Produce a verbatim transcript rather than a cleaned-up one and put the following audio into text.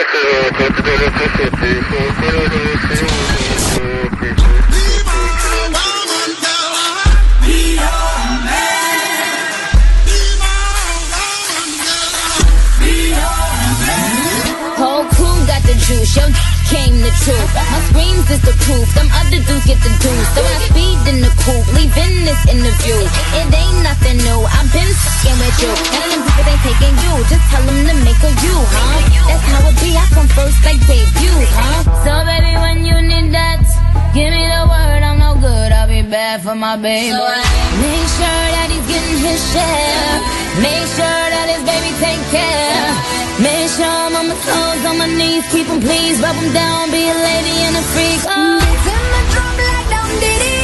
Whole crew got the juice, yo came the truth. My screams is the proof, them other dudes get the juice. So when I speed in the coupe, leaving this interview, it ain't nothing new, I've been f***ing with you. None of them people ain't taking you, just tell them to make a you, huh? That's how it be, I come first like debut, huh? So baby, when you need that, give me the word, I'm no good, I'll be bad for my baby. So make sure that he's getting his share, make sure that his baby take care. Make sure I'm on my toes, on my knees, keep 'em please, rub 'em down, be a lady and a freak. Oh, it's in the drum like down diddy.